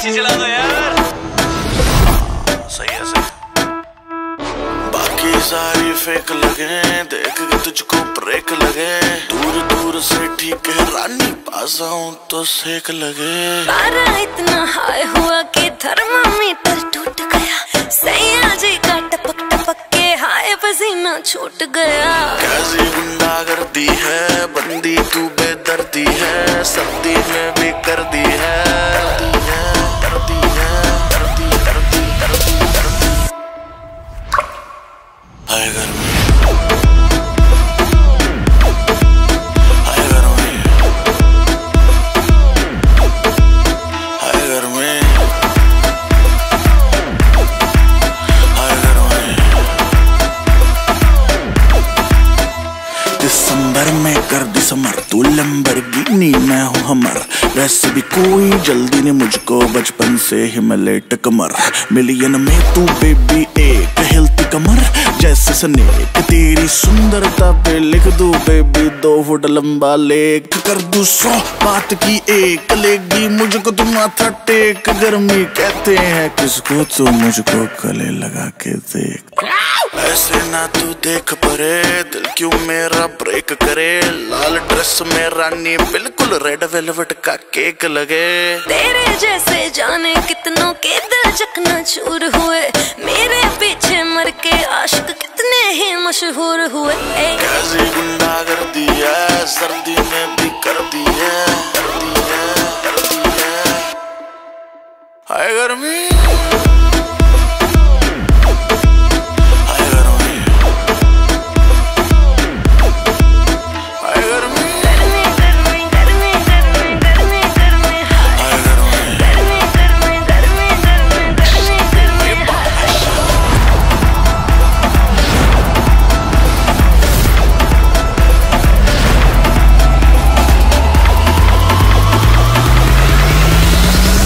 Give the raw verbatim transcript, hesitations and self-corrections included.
AC चला दो यार। सही है सही। बाकी सारी फेक लगे, देख के तुझको ब्रेक लगे। दूर दूर से ठीक है रानी, पास आऊं तो सेक लगे। पारा इतना हाई हुआ कि थर्मामीटर टूट गया। सैया जी का टपक टपक के हाय पसीना छूट गया। कैसी गुंडागर्दी है, बंदी तू बेदर्दी है। सर्दी में भी कर दी है, दर्दी है, दर्दी दर्दी दर्दी दर्दी। हाय गर्मी, हाय गर्मी, हाय गर्मी, हाय गर्मी। दिसंबर में कर दिसंबर, तू लैम्बोर्गिनी मैं हूँ हमर। वैसे भी कोई जल्दी नहीं मुझको, बचपन से ही मैं लेट कमर। मिलियन में तू बेबी एक हिलती कमर जैसे स्नेक। तेरी सुंदरता पे लिख दूं बेबी दो फुट लंबा लेख। कर दूं सौ बात की एक, लेगी मुझको तुम माथा टेक। गर्मी कहते हैं किसको, तू मुझको गले लगा के देख। ऐसे ना तू देख परे, दिल क्यों मेरा ब्रेक करे। लाल ड्रेस में रानी बिल्कुल रेड वेलवेट का केक लगे। तेरे जैसे जाने कितनों के दिल चकना चूर हुए। मेरे पीछे मर के आशिक कितने ही मशहूर हुए। कैसी गुंडागर्दी है, सर्दी में भी कर दी है, कर दी है, कर दी है। हाय गर्मी।